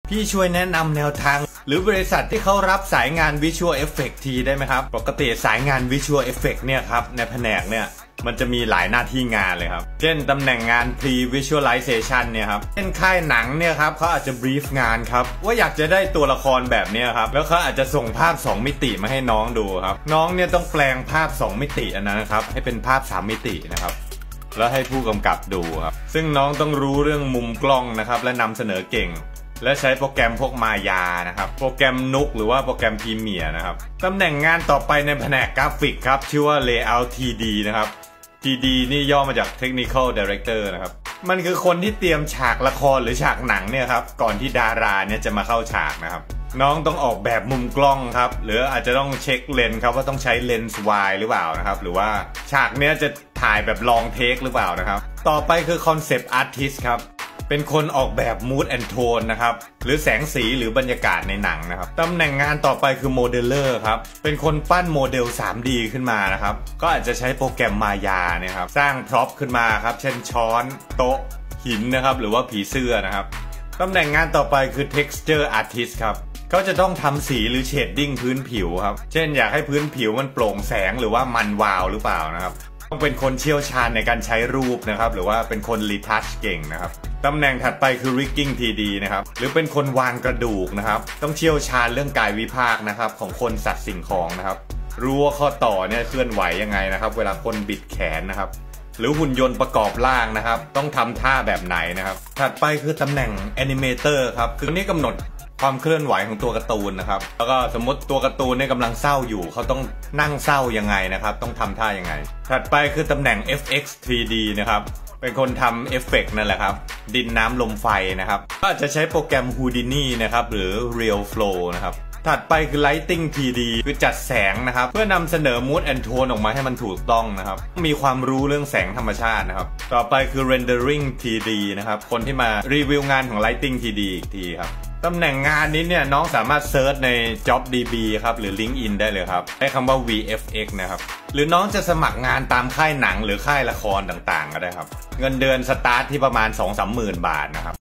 พี่ช่วยแนะนำแนวทางหรือบริษัทที่เขารับสายงาน Visual Effect ทีได้ไหมครับปกติสายงาน Visual Effect เนี่ยครับในแผนกเนี่ยมันจะมีหลายหน้าที่งานเลยครับเช่นตำแหน่งงาน Pre-Visualization เนี่ยครับเช่นค่ายหนังเนี่ยครับเขาอาจจะ brief งานครับว่าอยากจะได้ตัวละครแบบนี้ครับแล้วเขาอาจจะส่งภาพ2มิติมาให้น้องดูครับน้องเนี่ยต้องแปลงภาพ2มิติอันนั้นนะครับให้เป็นภาพ3มิตินะครับแล้วให้ผู้กำกับดูครับซึ่งน้องต้องรู้เรื่องมุมกล้องนะครับและนำเสนอเก่งและใช้โปรแกรมพวกมายานะครับโปรแกรมนุกหรือว่าโปรแกรมพรีเมียร์นะครับตำแหน่งงานต่อไปในแผนกกราฟิกครับชื่อว่า Layout TD นะครับ TD นี่ย่อมาจาก Technical Director นะครับมันคือคนที่เตรียมฉากละครหรือฉากหนังเนี่ยครับก่อนที่ดาราเนี่ยจะมาเข้าฉากนะครับน้องต้องออกแบบมุมกล้องครับหรืออาจจะต้องเช็คเลนส์ครับว่าต้องใช้เลนส์วายหรือเปล่านะครับหรือว่าฉากเนี้ยจะถ่ายแบบลองเทคหรือเปล่านะครับต่อไปคือ Concept Artist ครับเป็นคนออกแบบ mood and tone นะครับหรือแสงสีหรือบรรยากาศในหนังนะครับตำแหน่งงานต่อไปคือโมเดลเลอร์ครับเป็นคนปั้นโมเดล 3D ขึ้นมานะครับก็อาจจะใช้โปรแกรมมายาเนี่ยครับสร้างพร็อพขึ้นมาครับเช่นช้อนโต๊ะหินนะครับหรือว่าผีเสื้อนะครับตำแหน่งงานต่อไปคือ texture artist ครับเขาจะต้องทำสีหรือเชดดิ้งพื้นผิวครับเช่นอยากให้พื้นผิวมันโปร่งแสงหรือว่ามันวาวหรือเปล่านะครับต้องเป็นคนเชี่ยวชาญในการใช้รูปนะครับหรือว่าเป็นคนรีทัชเก่งนะครับตำแหน่งถัดไปคือ rigging 3D นะครับหรือเป็นคนวางกระดูกนะครับต้องเชี่ยวชาญเรื่องกายวิภาคนะครับของคนสัตว์สิ่งของนะครับรู้ว่าข้อต่อเนี่ยเคลื่อนไหวยังไงนะครับเวลาคนบิดแขนนะครับหรือหุ่นยนต์ประกอบร่างนะครับต้องทำท่าแบบไหนนะครับถัดไปคือตำแหน่ง animator ครับคือนี่กำหนดความเคลื่อนไหวของตัวการ์ตูนนะครับแล้วก็สมมติตัวการ์ตูนเนี่ยกำลังเศร้าอยู่เขาต้องนั่งเศร้ายังไงนะครับต้องทำท่ายังไงถัดไปคือตำแหน่ง FX 3D นะครับเป็นคนทำเอฟเฟกต์นั่นแหละครับดินน้ำลมไฟนะครับก็อาจจะใช้โปรแกรม Houdini นะครับหรือ Real Flow นะครับถัดไปคือ Lighting 3D คือจัดแสงนะครับเพื่อนำเสนอ Mood and Tone ออกมาให้มันถูกต้องนะครับมีความรู้เรื่องแสงธรรมชาตินะครับต่อไปคือ Rendering 3D นะครับคนที่มารีวิวงานของ Lighting 3D อีกทีครับตำแหน่งงานนี้เนี่ยน้องสามารถเซิร์ชใน JobDB ครับหรือ LinkedIn ได้เลยครับให้คำว่า VFX นะครับหรือน้องจะสมัครงานตามค่ายหนังหรือค่ายละครต่างๆก็ได้ครับเงินเดือนสตาร์ทที่ประมาณ 2-3 หมื่นบาทนะครับ